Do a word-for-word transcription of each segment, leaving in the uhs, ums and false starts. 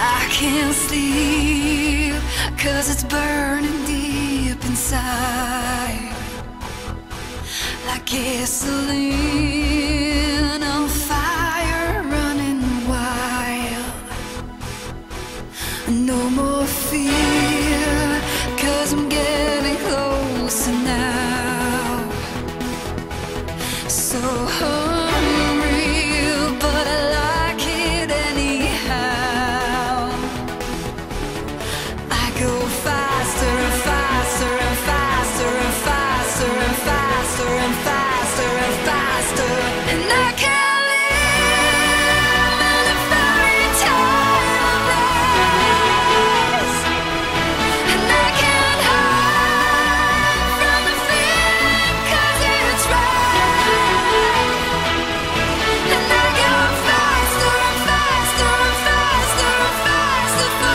I can't sleep, 'cause it's burning deep inside, like gasoline on fire, running wild. No more fear, 'cause I'm getting closer now. So hungry, but I like it anyhow. I go faster and faster and faster and faster and faster and faster and faster, and I can't live in a fairy tale race, and I can't hide from the feeling 'cause it's right, and I go faster and faster and faster and faster for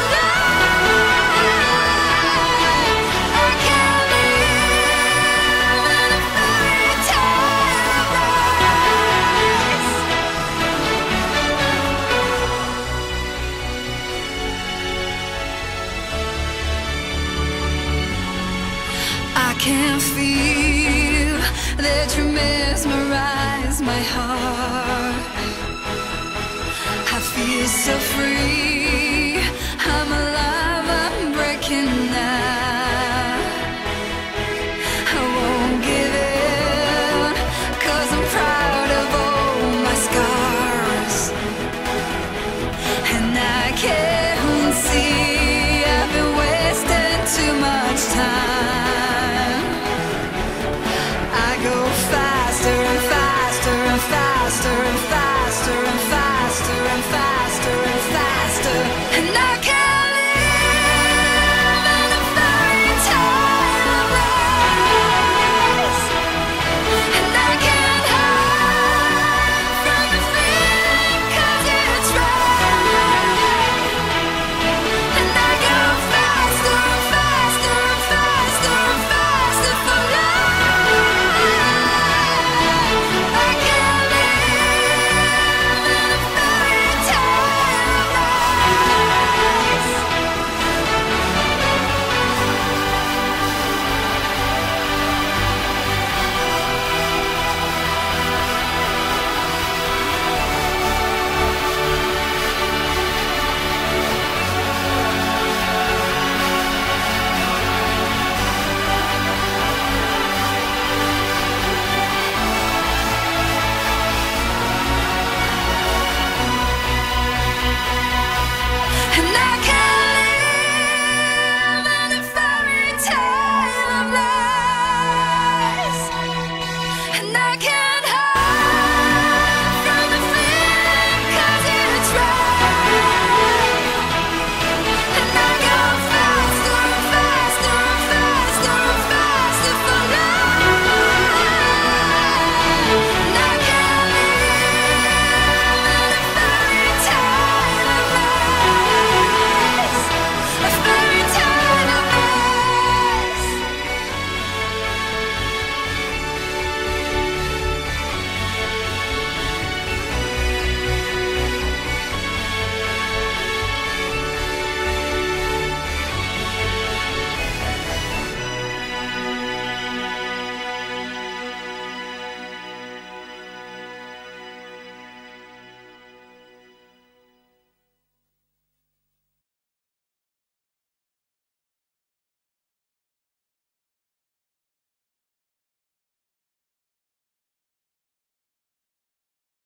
life. I can't live in a fairy tale race. I can feel that you mesmerize my heart. I feel so free, I'm alive, I'm breaking now. I won't give in, 'cause I'm proud of all my scars, and I can't